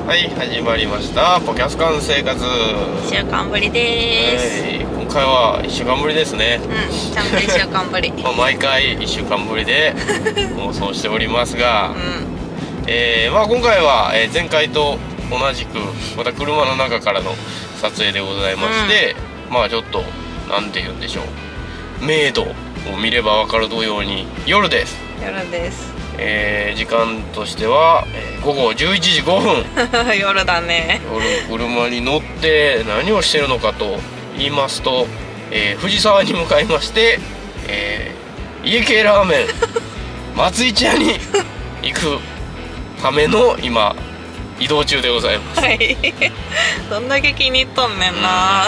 はい、始まりましたポキャスカン生活。 1週間ぶりです。 今回は1週間ぶりですね。 ちゃんと1週間ぶり毎回1週間ぶりで放送しておりますが、今回は前回と同じくまた車の中からの撮影でございまして、ちょっとなんて言うんでしょう、明度を見れば分かるように夜です。 夜です。 時間としては、午後11時5分夜だね。 夜車に乗って何をしてるのかと言いますと、藤沢に向かいまして、家系ラーメン松市屋に行くための今移動中でございます。 はい。どんだけ気に入っとんねんな。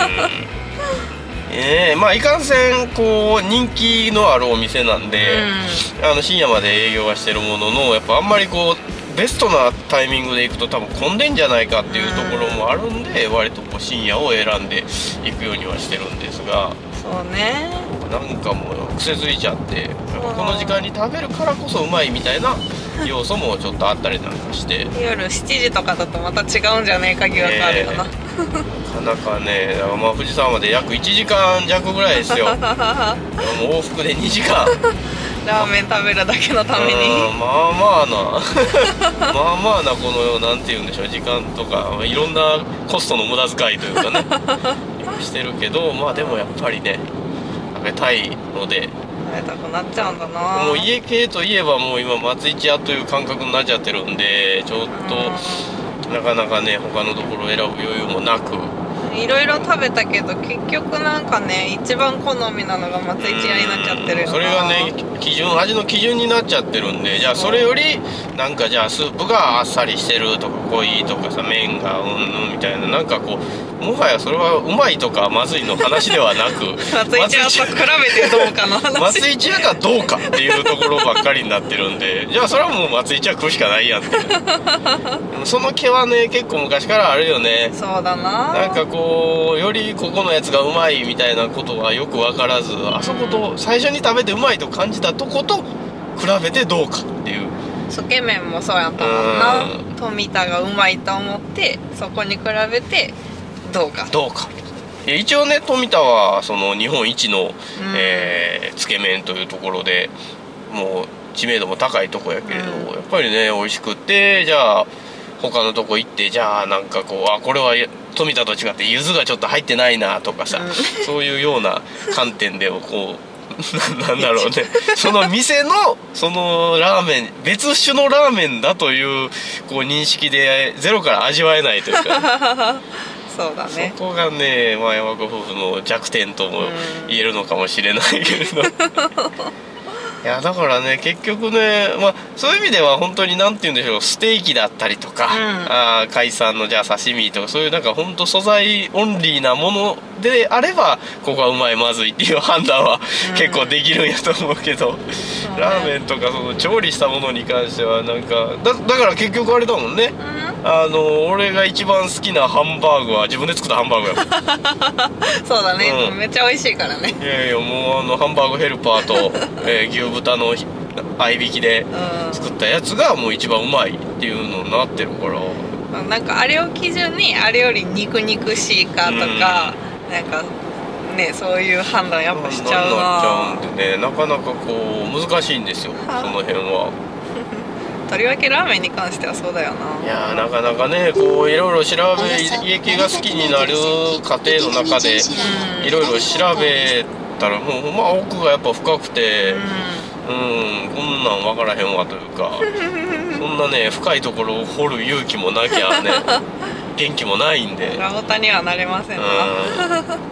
いかんせんこう人気のあるお店なんで、深夜まで営業はしてるものの、やっぱあんまりこうベストなタイミングで行くと多分混んでんじゃないかっていうところもあるんで、割とこう深夜を選んで行くようにはしてるんですが、 そうね、 なんかもう癖づいちゃって、この時間に食べるからこそうまいみたいな要素もちょっとあったりなんかして夜7時とかだとまた違うんじゃねえか疑惑あるよな。 なかなかね、富士山まで約1時間弱ぐらいですよ。もう往復で2時間ラーメン食べるだけのためにまあまあなこのなんて言うんでしょう、時間とかいろんなコストの無駄遣いというかねしてるけど、でもやっぱりね食べたいので食べたくなっちゃうんだな。 もう家系といえばもう今松市屋という感覚になっちゃってるんで、ちょっとなかなかね他のところを選ぶ余裕もなく、 いろいろ食べたけど結局なんかね一番好みなのが松市屋になっちゃってるよな。 それがね味の基準になっちゃってるんで、じゃあそれよりなんかじゃあスープがあっさりしてるとか濃いとかさ、麺がみたいな、なんかこうもはやそれはうまいとかまずいの話ではなく松市屋と比べてどうかの話松市屋がどうかっていうところばっかりになってるんで、じゃあそれはもう松市屋食うしかないやんってその毛はね結構昔からあるよね。 そうだな。 なんかこうよりここのやつがうまいみたいなことはよく分からず、あそこと最初に食べてうまいと感じたとこと比べてどうかっていう。 つけ麺もそうやったもんな。富田がうまいと思ってそこに比べてどうか一応ね富田はその日本一の、つけ麺というところでもう知名度も高いとこやけれど、やっぱりね美味しくって、じゃあ他のとこ行って、じゃあなんかこうこれは富田と違って柚子がちょっと入ってないなとかさ、そういうような観点でこうなんだろうねその店のそのラーメン別種のラーメンだというこう認識でゼロから味わえないというかそうだね、 そこがね山子夫婦の弱点とも言えるのかもしれないけれどいやだからね結局ね、そういう意味では本当に何て言うんでしょう、ステーキだったりとか、海産のじゃあ刺身とか、そういうなんか本当素材オンリーなものであればここはうまいまずいっていう判断は結構できるんやと思うけど、ラーメンとかその調理したものに関してはなんかだから結局あれだもんね、俺が一番好きなハンバーグは自分で作ったハンバーグやもんそうだね、めっちゃ美味しいからね。 いやいやもうハンバーグヘルパーと、牛豚の合いびきで作ったやつがもう一番うまいっていうのになってるから、 なんかあれを基準にあれより肉しいかとか、なんかねそういう判断やっぱしちゃうな。 なっちゃうんでね、なかなかこう難しいんですよその辺は。 とりわけラーメンに関してはそうだよな。 いやなかなかねこういろいろ調べ、家系が好きになる過程の中でいろいろ調べたらもう奥がやっぱ深くて、こんなん分からへんわというかそんなね深いところを掘る勇気もなきゃね元気もないんで、 ラボタにはなれませんな。 だからなかなかね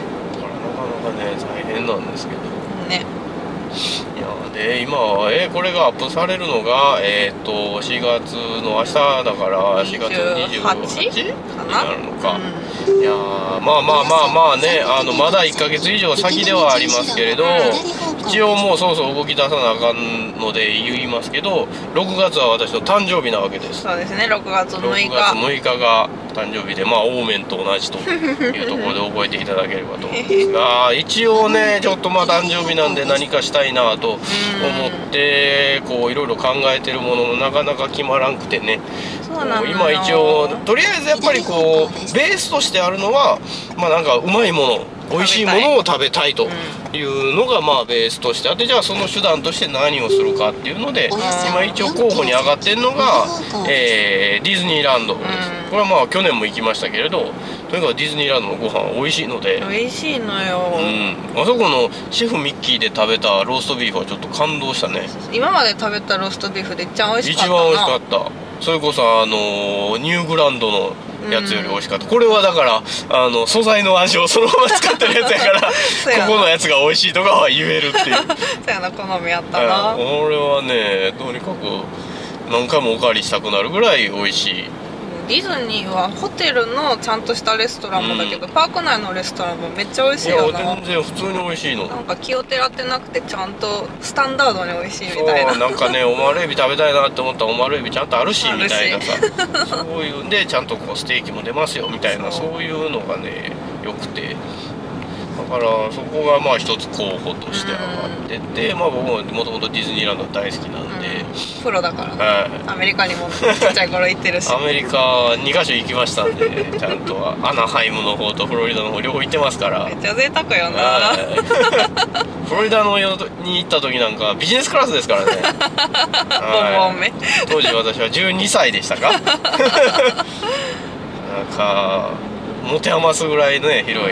大変なんですけどね。 いやで今はこれがアップされるのが4月の明日だから4月28になるのか。いやまあねまだ1ヶ月以上先ではありますけれど、 一応もうそうそう動き出さなあかんので言いますけど、6月は私の誕生日なわけです。 そうですね、6月6日。 6月6日が誕生日で、まあオーメンと同じというところで覚えていただければと思うんですが一応ねちょっとまあ誕生日なんで何かしたいなと思ってこういろいろ考えてるものもなかなか決まらんくてね。 そうなのよ。 今一応とりあえずやっぱりこうベースとしてあるのはまあなんかうまいもの美味しいものを食べたいというのがまあベースとしてあって、じゃあその手段として何をするかっていうので今一応候補に上がってるのが、ディズニーランドです。これはまあ去年も行きましたけれど、とにかくディズニーランドのご飯美味しいので、 美味しいのよ、 あそこのシェフミッキーで食べたローストビーフはちょっと感動したね。 今まで食べたローストビーフで一番美味しかったな。 一番美味しかった。それこそニューグランドのやつより美味しかった。これはだから素材の味をそのまま使ってるやつやからここのやつが美味しいとかは言えるっていうそうやな、好みやったな。 これはねとにかく何回もおかわりしたくなるぐらい美味しい。 ディズニーはホテルのちゃんとしたレストランもだけど、パーク内のレストランもめっちゃ美味しいよな。 いや全然普通に美味しいの。 なんか気をてらってなくてちゃんとスタンダードに美味しいみたいな。 そうなんかねオマールエビ食べたいなって思ったらオマールエビちゃんとあるしみたいなさそういうんでちゃんとこうステーキも出ますよみたいなそういうのがねよくて、だからそこがまあ一つ候補として上がってて、まあ僕ももともとディズニーランド大好きなんで、 プロだからね、アメリカにもちっちゃい頃行ってるしアメリカ2カ所行きましたんでちゃんとアナハイムの方とフロリダの方両方行ってますから。 めっちゃ贅沢よな。 フロリダのに行った時なんかビジネスクラスですからねボンボン目当時私は12歳でしたかなんか持て余すぐらいね広い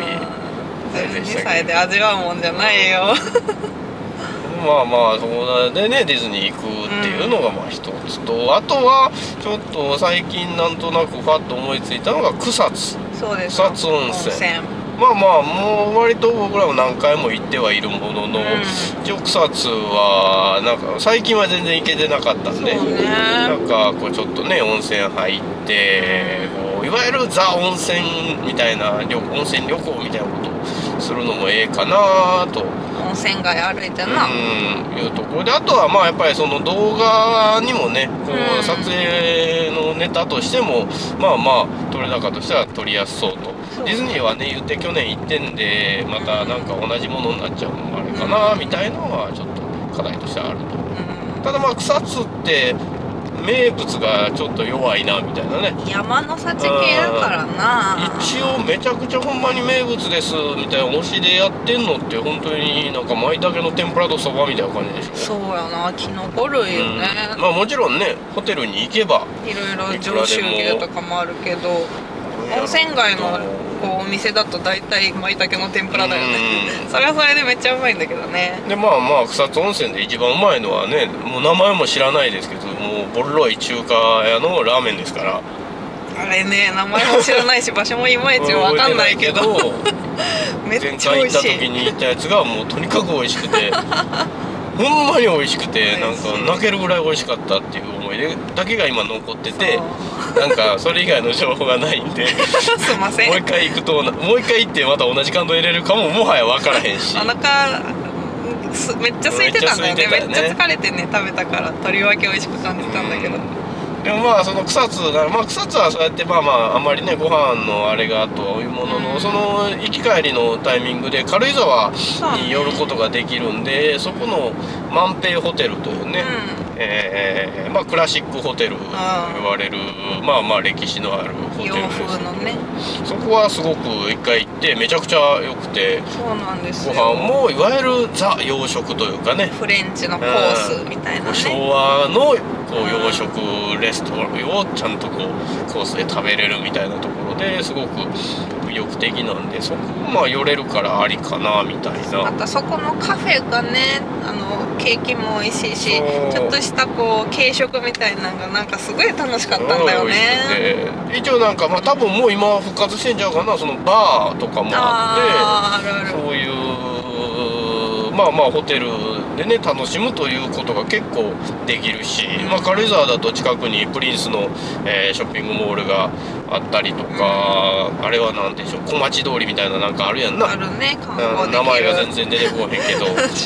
12歳で味わうもんじゃないよまあまあそこでねディズニー行くっていうのがまあ一つと、あとはちょっと最近なんとなくファッと思いついたのが草津。 そうです、 草津温泉。まあまあもう割と僕らも何回も行ってはいるものの、一応草津はなんか最近は全然行けてなかったんで、なんかこうちょっとね温泉入ってこういわゆるザ温泉みたいな温泉旅行みたいなことをするのもええかなと。 温泉街歩いてないうところで、あとはまあやっぱりその動画にもねこう撮影のネタとしてもまあまあ撮れ高としては撮りやすそうと。ディズニーはね言って去年行ってんでまたなんか同じものになっちゃうのもあれかなみたいなのはちょっと課題としてはあると。ただまあ草津って名物がちょっと弱いなみたいなね。 山の幸系だからな。 一応めちゃくちゃほんまに名物ですみたいな推しでやってんのって本当になんか舞茸の天ぷらとそばみたいな感じでしょ。 そうやな、キノコ類よね。 まあもちろんねホテルに行けばいろいろ上州牛とかもあるけど温泉街のこうお店だと大体舞茸の天ぷらだよねそれはそれでめっちゃうまいんだけどね。 でまあまあ草津温泉で一番うまいのはねもう名前も知らないですけどもうボロい中華屋のラーメンですから。 あれね名前も知らないし場所もいまいち分かんないけどめっちゃ美味しい。 前回行った時に行ったやつがもうとにかく美味しくてほんまに美味しくてなんか泣けるぐらい美味しかったっていう思い出だけが今残っててなんかそれ以外の情報がないんですいませんもう一回行くともう一回行ってまた同じ感動入れるかももはや分からへんしお腹めっちゃ空いてたんだよね。めっちゃ疲れてね食べたからとりわけ美味しく感じたんだけど、 でもまあその草津が、まあ、草津はそうやってまあまああんまりねご飯のあれがというものの、その行き帰りのタイミングで軽井沢に寄ることができるんで、そこの万平ホテルというね、まあクラシックホテルと言われるまあまあ歴史のあるホテルです。 洋風のね。 そこはすごく一回行ってめちゃくちゃ良くて、 そうなんですよ。 ご飯もいわゆるザ洋食というかね、 フレンチのコースみたいなね、 昭和のこう洋食レストランをちゃんとこうコースで食べれるみたいなところですごく魅力的なんで、そこまあ寄れるからありかなみたいな。 またそこのカフェがねケーキも美味しいし、ちょっとしたこう軽食みたいなのがなんかすごい楽しかったんだよね。 一応なんかまあ多分もう今復活してんちゃうかな、そのバーとかもあってそういうまあまあホテルでね楽しむということが結構できるし、まあ軽井沢だと近くにプリンスの、ショッピングモールがあったりとか、あれはなんでしょう小町通りみたいななんかあるやんな。 あるね、観光できる。 名前が全然出てこへんけど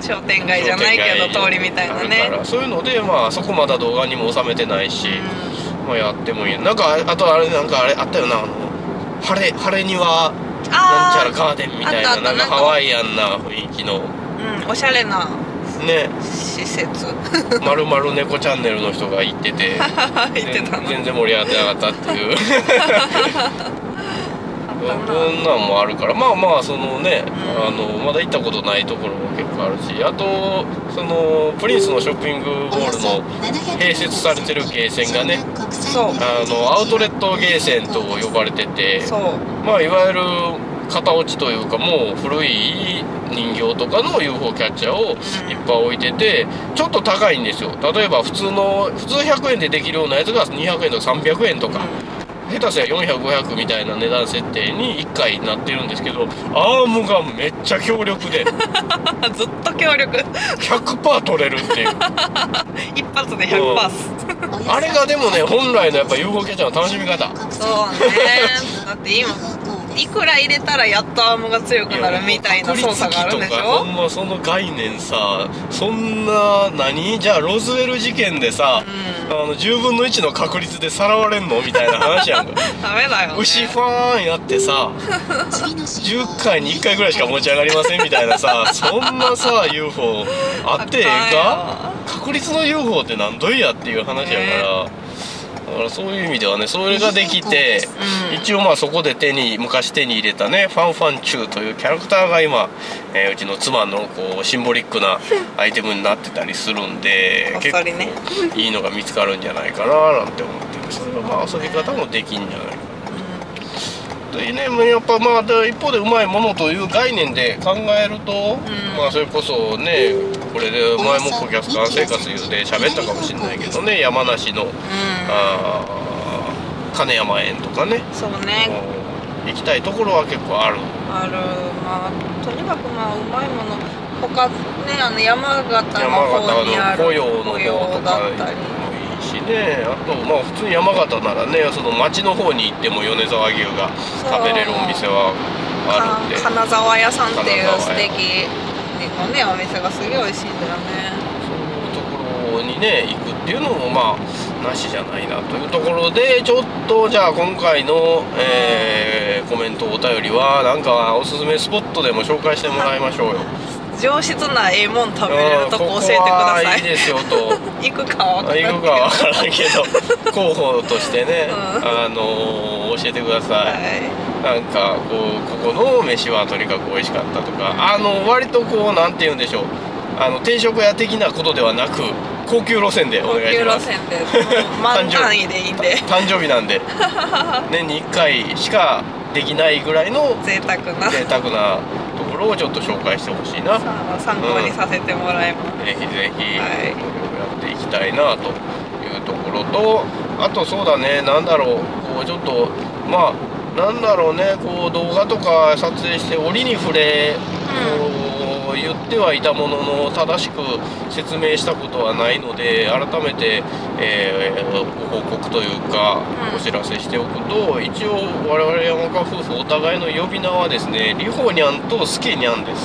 商店街じゃないけど通りみたいなね。 だからそういうのでまあそこまだ動画にも収めてないし、まあやってもいい。なんかあとあれなんかあれあったよな、晴れにはなんちゃらガーデンみたいな、なんかハワイアンな雰囲気の、 おしゃれなね施設。 まるまる猫チャンネルの人が行ってて全然盛り上がってなかったっていうこんなんもあるから、まあまあそのね、まだ行ったことないところも結構あるし、あとそのプリンスのショッピングモールの併設されてるゲーセンがね、アウトレットゲーセンと呼ばれてて、まあいわゆる型落ちというか、もう古い人形とかの UFO キャッチャーをいっぱい置いてて、ちょっと高いんですよ。例えば普通100円でできるようなやつが200円とか300円とか、下手すりゃ400、500みたいな値段設定に1回なってるんですけど、アームがめっちゃ強力でずっと強力 100% 取れるっていう一発で 100%、 あれがでもね、本来のやっぱ UFO キャッチャーの楽しみ方。 そうねだって今いくら入れたらやっとアームが強くなるみたいな操作があるんでしょ。 ほんまその概念さ、そんなじゃあロズウェル事件でさ、10分の1の確率でさらわれんのみたいな話やんかダメだよね。 牛ファーンやってさ10回に1回ぐらいしか持ち上がりませんみたいなさ、そんなさ UFO あってええか。確率の UFO って何度いやっていう話やから、だからそういう意味ではね、それができて、一応まあそこで昔手に入れたね、ファンファンチューというキャラクターが今、うちの妻のこうシンボリックなアイテムになってたりするんで、結構いいのが見つかるんじゃないかななんて思ってる。それはまあ遊び方もできんじゃないかなというね。やっぱまあ一方でうまいものという概念で考えると、まあそれこそね、これで前も顧客間生活で喋ったかもしれないけどね、山梨の、金山園とかね、 そうね、 行きたいところは結構ある。 まあとにかくまあうまいもの他ね、山形の方にある紅葉の方とかもいいしね。あとまあ普通に山形ならね、その町の方に行っても米沢牛が食べれるお店はあるんで、 金沢屋さんっていう素敵のねお店がすげえ美味しいんだよね。 そういうところにね行くっていうのもまあなしじゃないなというところで、ちょっとじゃあ今回の、コメントお便りはなんかおすすめスポットでも紹介してもらいましょうよ。 上質なええもん食べれるとこ教えてください。 いいですよと行くかは分からんけど候補としてね、教えてください。なんかここの飯はとにかく美味しかったとか、割とこうなんて言うんでしょう、定食屋的なことではなく高級路線でお願いします。 高級路線で満単位でいいんで誕生日なんで年に1回しかできないぐらいの贅沢なところをちょっと紹介してほしいな。 参考にさせてもらいます。 ぜひぜひやっていきたいなというところと、あとそうだね、なんだろう、こうちょっとまあなんだろうね、こう動画とか撮影して折に触れ、こう言ってはいたものの正しく説明したことはないので、改めて、ご報告というか、お知らせしておくと、一応我々山岡夫婦お互いの呼び名はですね、リホニャンとスケニャンです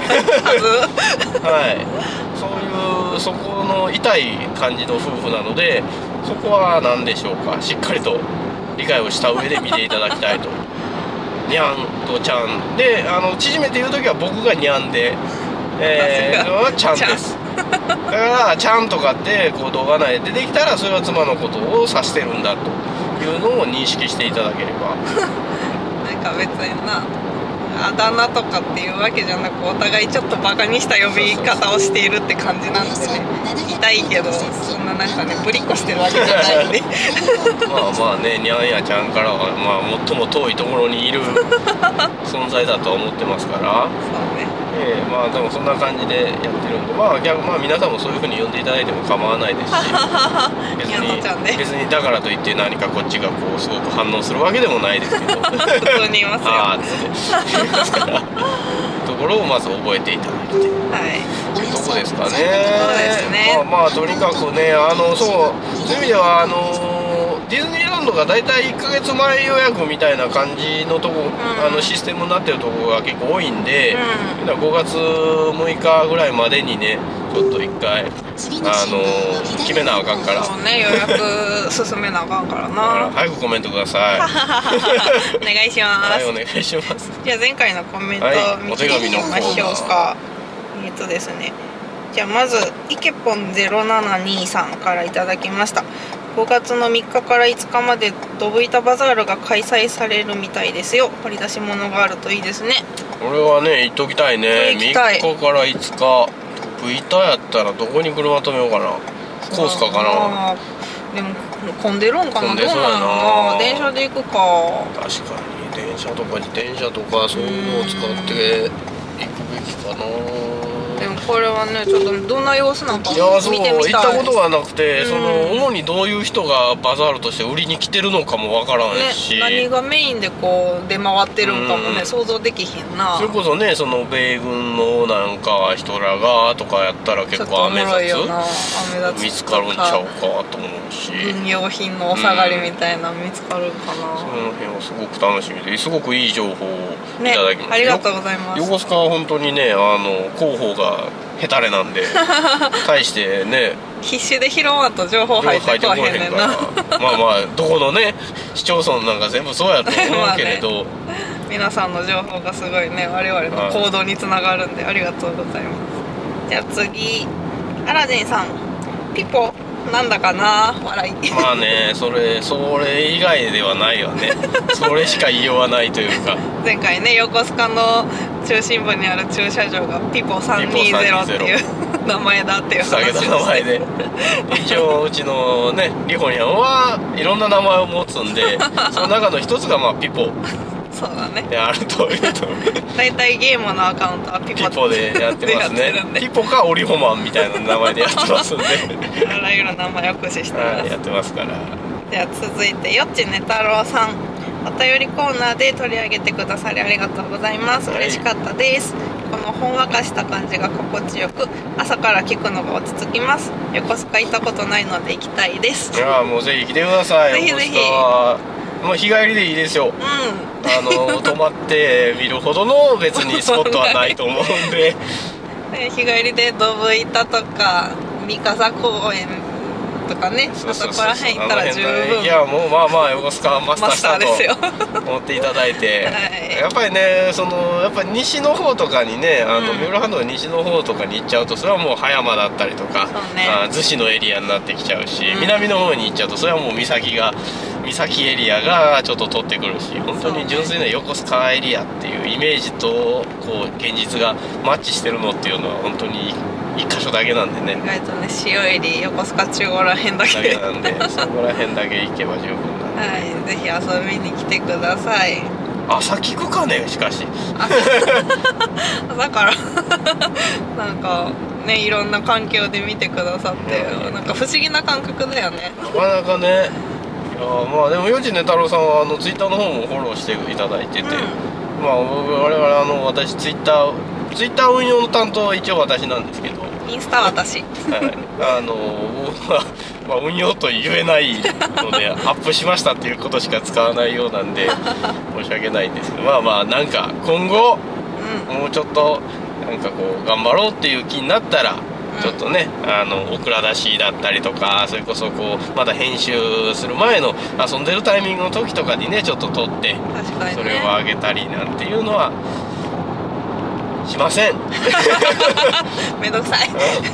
はい、そういうそこの痛い感じの夫婦なので、そこは何でしょうか、しっかりと理解をした上で見ていただきたいとにゃんとちゃんで、縮めて言う時は僕がにゃんで、はちゃんです。だからちゃんとかってこう動画内で出てきたら、それは妻のことを指してるんだというのを認識していただければなんか別にあだ名とかっていうわけじゃなく、お互いちょっとバカにした呼び方をしているって感じなんでね、痛いけどそんななんかねぶりっこしてるわけじゃないんでまあね、にゃんやちゃんからはまあ最も遠いところにいる存在だとは思ってますから。 そうね、 まあでもそんな感じでやってるんで、まあ皆さんもそういう風に呼んでいただいても構わないですし別にだからといって何かこっちがこうすごく反応するわけでもないですけど普通に言いますよあーってところをまず覚えていただいて、というとこですかね。 そうですね。 まあとにかくね、そういう意味ではディズニーランドがだいたい1ヶ月前予約みたいな感じのとこ、システムになってるとこが結構多いんで、5月6日ぐらいまでにねちょっと1回決めなあかんから。 そうね、予約進めなあかんからな。 早くコメントください。 お願いします。 はい、お願いします。 じゃあ前回のコメントを見ていきましょうか。ですね、じゃあまずイケポン0723からいただきました。5月の3日から5日までドブ板バザールが開催されるみたいですよ。掘り出し物があるといいですね。 俺はね行っときたいね。3日から5日ドブ板やったらどこに車止めようかな。コースカかな。 でも混んでるんかな。どうなの。電車で行くか。 確かに電車とか自転車とかそういうのを使って行くべきかな。 でもこれはねちょっとどんな様子なんか見てみたい。 行ったことがなくて、主にどういう人がバザールとして売りに来てるのかもわからんし、 ね、何がメインでこう出回ってるんかもね、想像できひんな。 それこそね米軍のなんか人らがとかやったら結構アメ立つ見つかるんちゃうかと思うし、 軍用品のお下がりみたいな見つかるかな。 その辺はすごく楽しみですごくいい情報をいただきました。 ありがとうございます。 横須賀は本当にね広報がヘタレなんで対してね必死で拾わんと情報入ってこへんねんな。 まあどこのね市町村なんか全部そうやと思うけれど皆さんの情報がすごいね我々の行動につながるんでありがとうございます。じゃあ次アラジンさん、ピポなんだかな笑い。 まあねそれ以外ではないわね。それしか言いようがないというか前回ね横須賀の中心部にある駐車場がピポ320っていう名前だっていう話をして名前で一応うちのねリホニャンはいろんな名前を持つんでその中の一つがピポそうだねであるというと大体ゲームのアカウントはピポでやってますね。ピポかオリホマンみたいな名前でやってますんであらゆる名前を駆使してます。 やってますから。 では続いてよっちね太郎さん、お便りコーナーで取り上げてくださりありがとうございます。嬉しかったです。このほんわかした感じが心地よく朝から聞くのが落ち着きます。横須賀行ったことないので行きたいです。 いやもうぜひ来てください。 ぜひぜひもう日帰りでいいですよ。泊まって見るほどの別にスポットはないと思うんで日帰りでドブ板とか三笠公園とかね、そこら辺行ったら十分。 いやもうまあ横須賀マスターしたと思っていただいてやっぱりねやっぱり西の方とかにね三浦半島の西の方とかに行っちゃうとそれはもう葉山だったりとか逗子のエリアになってきちゃうし、南の方に行っちゃうとそれはもう岬エリアがちょっと取ってくるし、本当に純粋な横須賀エリアっていうイメージとこう現実がマッチしてるのっていうのは本当に一箇所だけなんでね。 意外とね塩入横須賀中央ら辺だけなんでそこら辺だけ行けば十分なんで、 はい、ぜひ遊びに来てください。 朝聞くかねしかしだからなんかねいろんな環境で見てくださってなんか不思議な感覚だよね。 なかなかね。まあでもよちね太郎さんはツイッターの方もフォローしていただいてて、まあ我々私ツイッター運用の担当は一応私なんですけど、 インスタ私、 僕は、運用と言えないのでアップしましたっていうことしか使わないようなんで申し訳ないんですけど、なんか今後、もうちょっとなんかこう頑張ろうっていう気になったらちょっとねオクラ出しだったりとか、それこそこうまだ編集する前の遊んでるタイミングの時とかにねちょっと撮ってそれをあげたりなんていうのはしません。 めんどくさい。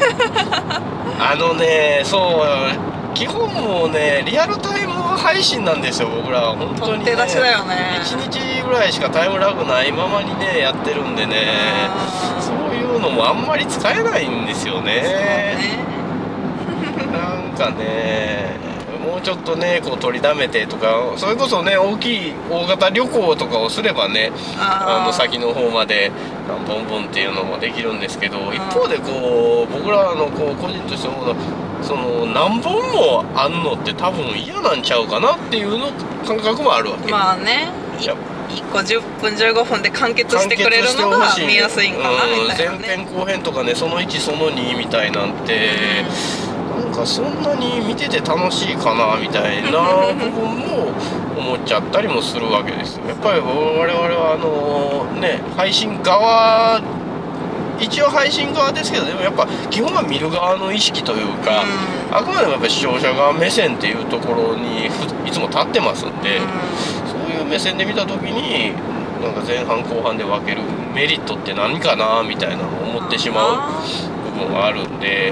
そう基本もうねリアルタイム配信なんですよ僕らは本当に、ね、 手出しだよね。 1日ぐらいしかタイムラグないままにねやってるんでね、そういうのもあんまり使えないんですよね。なんかねもうちょっとねこう取りだめてとか、それこそね大型旅行とかをすればね先の方までボンボンっていうのもできるんですけど、一方でこう僕らのこう個人としても何本もあんのって多分嫌なんちゃうかなっていうの感覚もあるわけ。 まあね1個10分15分で完結してくれるのが見やすいんかなみたいなね。 前編後編とかねその1その2みたいなんて、 なんかそんなに見てて楽しいかなみたいな部分も思っちゃったりもするわけですよ。やっぱり我々は配信側、一応配信側ですけど、でもやっぱ基本は見る側の意識というか、あくまでもやっぱ視聴者側目線っていうところにいつも立ってますんで、そういう目線で見た時になんか前半後半で分けるメリットって何かなみたいなのを思ってしまう部分があるんで、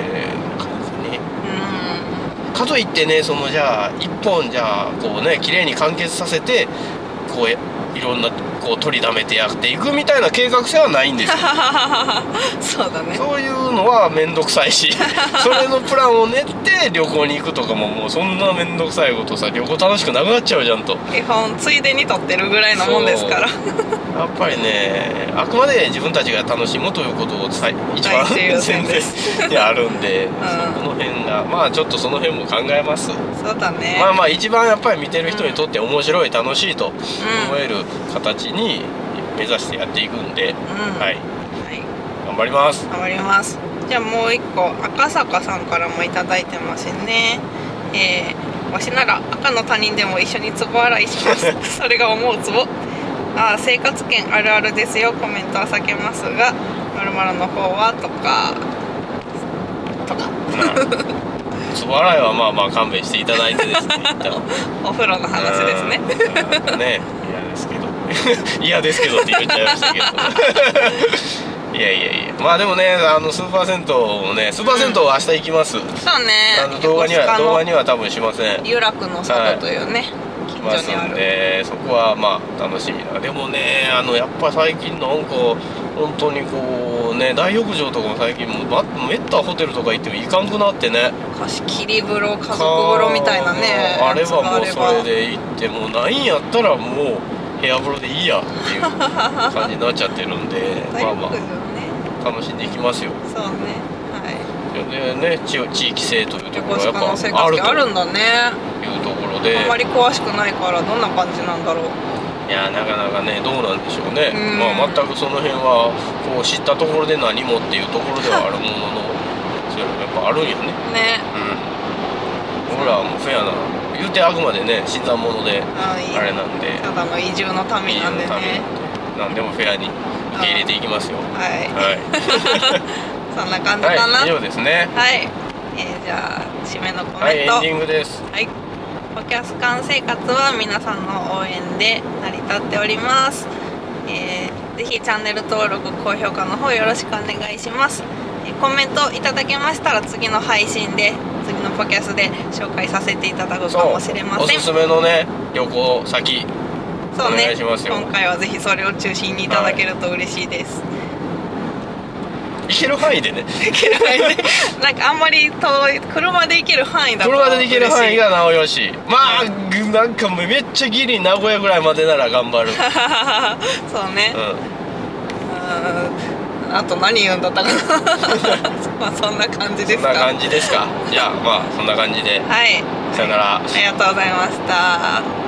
かといってね、そのじゃあ一本じゃあこうね綺麗に完結させてこういろんなこう取りだめてやっていくみたいな計画性はないんですよ。 そうだね。 そういうのは面倒くさいしそれのプランを練って旅行に行くとかも、もうそんな面倒くさいことさ、旅行楽しくなくなっちゃうじゃんと。 基本ついでに撮ってるぐらいのもんですからやっぱりね、あくまで自分たちが楽しむということを一番前提であるんで、その辺がまあちょっとその辺も考えます。 そうだね。 まあ一番やっぱり見てる人にとって面白い楽しいと思える形に目指してやっていくんで、はい、頑張ります。 頑張ります。じゃあもう一個赤坂さんからもいただいてますね。わしなら赤の他人でも一緒に壺洗いしますそれが思う壺。生活圏あるあるですよ。コメントは避けますが〇〇の方はとか壺洗いはまあまあ勘弁していただいてですねお風呂の話ですねね、嫌ですけど嫌ですけどって言っちゃいましたけどいやまあでもね、スーパー銭湯もね、スーパー銭湯は明日行きます。 そうね。 動画には多分しません。 有楽の里というね、近所にある。 でそこはまあ楽しみな。でもね、やっぱ最近なんか本当にこうね、大浴場とかも最近めったホテルとか行っても行かんくなってね。 貸し切り風呂、家族風呂みたいなね。 あればもうそれで行ってもないんやったらもう部屋風呂でいいやっていう感じになっちゃってるんでまあまあ楽しんでいきますよ。 そうね。はい。 でね、地域性というところがやっぱあるんだね。 いうところで、 あまり詳しくないからどんな感じなんだろう。 いやなかなかね、どうなんでしょうね。まあ全くその辺はこう知ったところで何もっていうところではあるもののそれやっぱあるんよね。 ね。 僕らはもうフェアな言うてあくまでね新参者であれなんで、 ただの移住の民なんでね、 何でもフェアに受け入れていきますよ。 はいそんな感じかな。 以上ですね。 はい。じゃあ締めのコメント。 はい、エンディングです。 はい。ポキャスカン生活は皆さんの応援で成り立っております。ぜひチャンネル登録高評価の方よろしくお願いします。コメントいただけましたら次の配信で次のポキャスで紹介させていただくかもしれません。 おすすめのね旅行先そうね、 お願いしますよ。 今回はぜひそれを中心にいただけると嬉しいです。 行ける範囲でね。 行ける範囲でなんかあんまり遠い車で行ける範囲だと車で行ける範囲がなおよし、まあなんかめっちゃギリ名古屋ぐらいまでなら頑張るそうね。あと何言うんだったかなまあそんな感じですか。 そんな感じですか。じゃあまあそんな感じで、 はい、 さよなら。 ありがとうございました。